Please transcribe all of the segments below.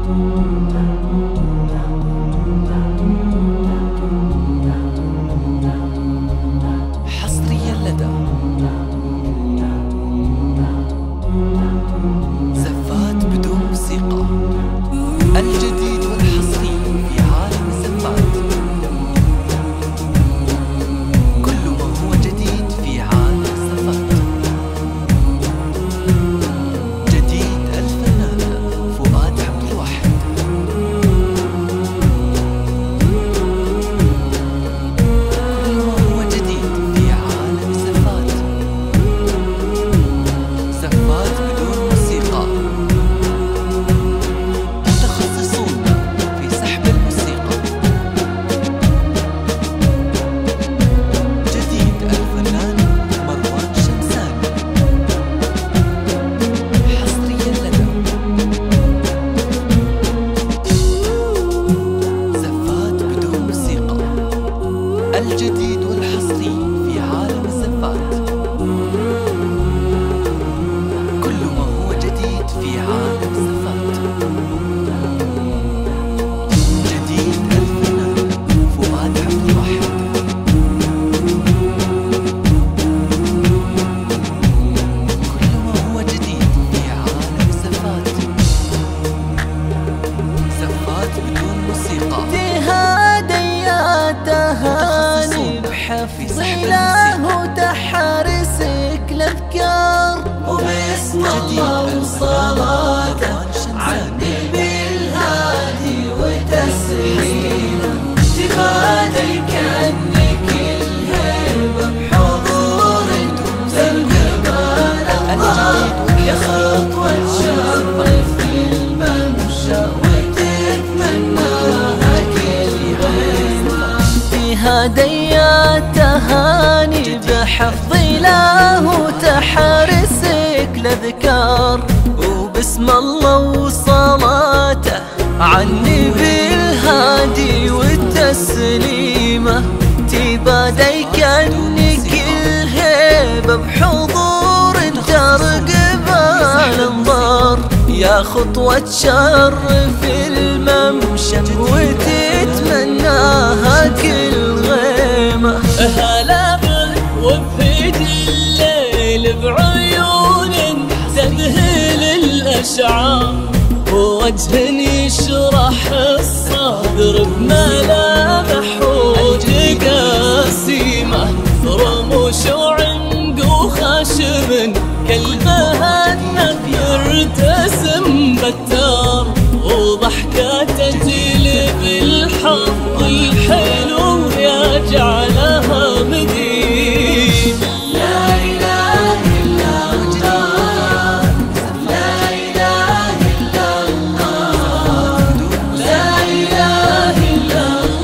حصريا لدى زفات بدون موسيقى. الجديد والحصري في عالم الزفات. كل ما هو جديد في عالم الزفات. جديد الفنان فؤاد عبد الواحد. كل ما هو جديد في عالم الزفات. زفات بدون موسيقى. متخصصون في سحب الموسيقى. جديد الفنان مروان شمسان. حصريا لدى زفات بدون موسيقى. الجديد والحصري في عالم الزفات. كل ما هو جديد في عالم الزفات. جديد الفنان فؤاد عبد الواحد. كل ما هو جديد في عالم الزفات. زفات بدون موسيقى. تهادي تهاني بحفظ له تحرسك الأذكار وباسم الله وصلاته عني بالهادي وتسليمه. تبادل كأنك الهيبة بحضور الجمال الله. يا خطوة شرف في الممشى وتتمناها كل غيمة. في هدية تهاني بحفظ له تحرسك الأذكار وباسم الله وصلاته عني بالهادي والتسليمة. تبادي كأنك الهيبة بحضور الدرب الانظار. يا خطوة شرف الممشى وتتمناها كل غيمة. هلا بك وبهد الليل بعيون تذهل الأشعار ووجه يشرح الصدر بملامح وجقاسيمة. رموش وعنق وخشب كالمهند يرتسم بتار وضحكة تجلب الحظ الحلو يجعلها مدين. لا إله إلا الله. لا إله إلا الله. لا إله إلا الله.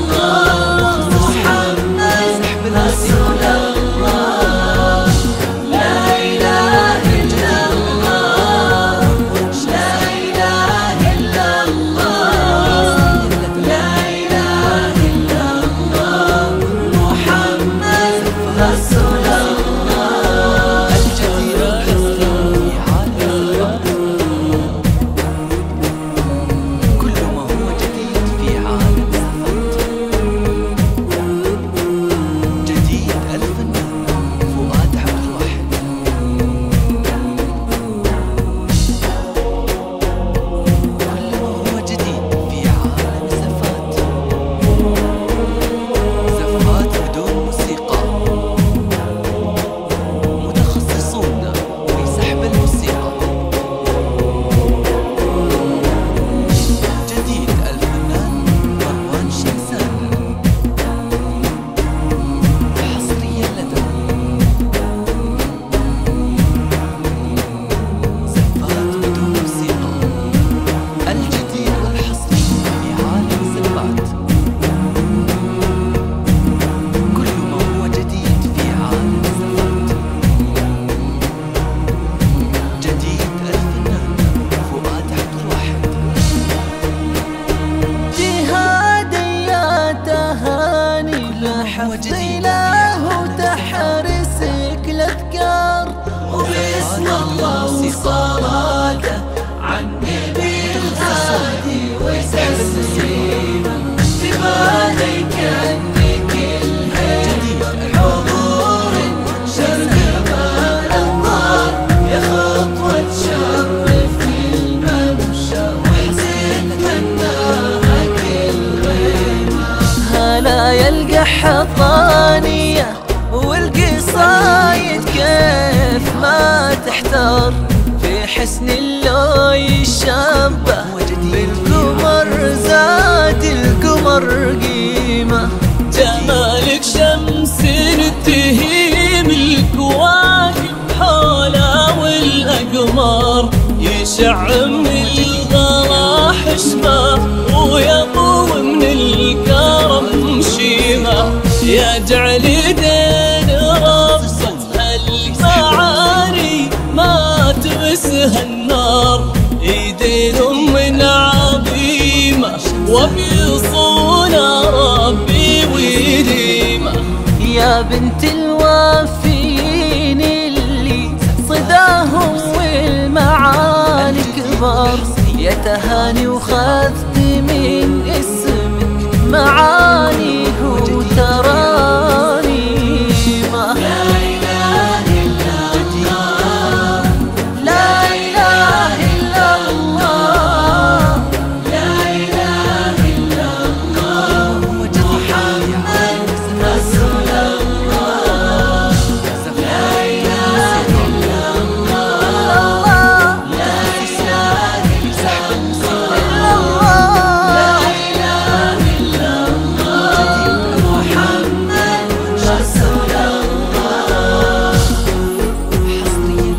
حسن لو يشبه بالقمر زاد القمر قيمة. جمالك شمس تهيم الكواكب حوله والأقمار، يشع من الغلا حشمة ويضو من الكرم شيمة. يجعل دين ربك هالمعاني ما تمسها النار، ايدين من عظيمة وبيصون ربي ويديمة. يا بنت الوافين اللي صداهم والمعاني كبار، يا تهاني وخذت من اسمك معاني وتراني ما. لا إله إلا الله، لا إله إلا الله، لا إله إلا الله، محمد رسول الله. لا إله إلا الله، لا إله إلا الله، لا إله إلا الله، محمد رسول الله. حصريا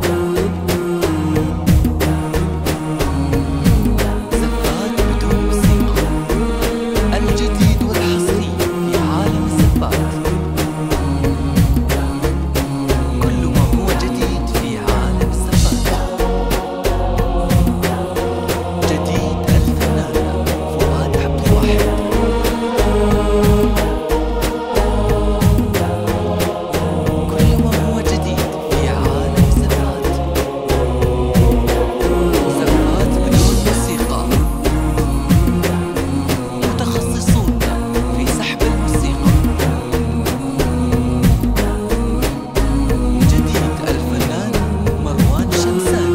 لنا زفات بدون موسيقى، الجديد والحصري في عالم الزفات. كل ما هو جديد في عالم الزفات. جديد الفنان فؤاد عبد الواحد. كل ما هو جديد في عالم الزفات. زفات بدون موسيقى، متخصصون في سحب الموسيقى. جديد الفنان مروان شمسان.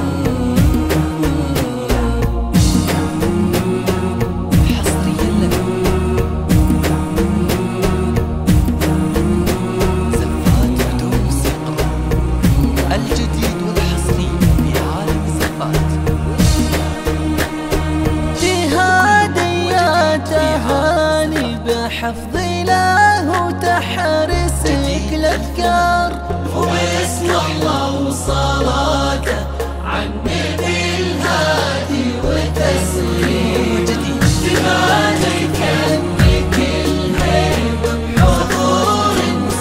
حصريا لك زفات بدون موسيقى، الجديد والحصري في عالم الزفات. تهادي يا تهاني بحفظ له وتحرسك الأذكار، وباسم الله وصلاته عن نبي الهادي وتسليم. تباني كأنك الهيبة بحضور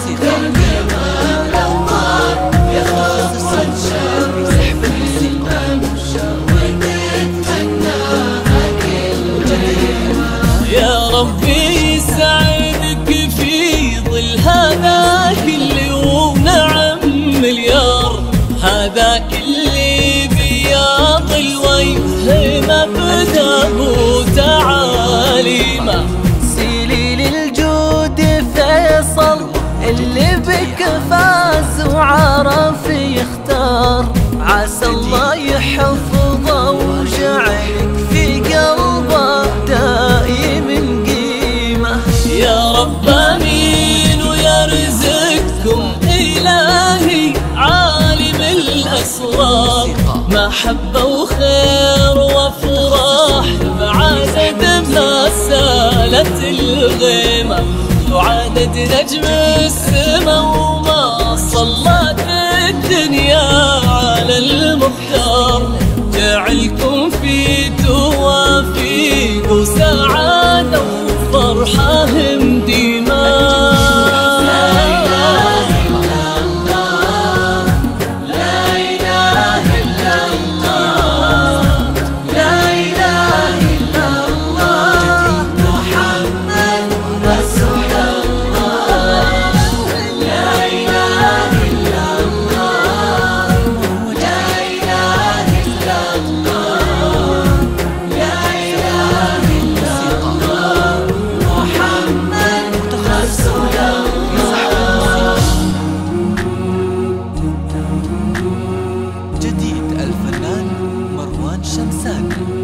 جمال الله، يخص الشر المشى وتتمناها كل جديد. يا ربي يسعدك في ظل هذاك اللي ونعم مليار، هذاك اللي بياض الوجه مبدأ وتعاليمه. سيلي للجود فيصل اللي بك فاز وعرف يختار، عسى الله يحفظه وجعلك في قلبه دائم قيمة. يا رب امين ويرزقكم الهي عالم الاسرار، محبة وخير وافراح بعدد ما سالت الغيمة، وعدد نجم السما وما صلت الدنيا على المختار. جعلكم في توافيق وسعادة وفرحة ديما. جديد الفنان مروان شمسان.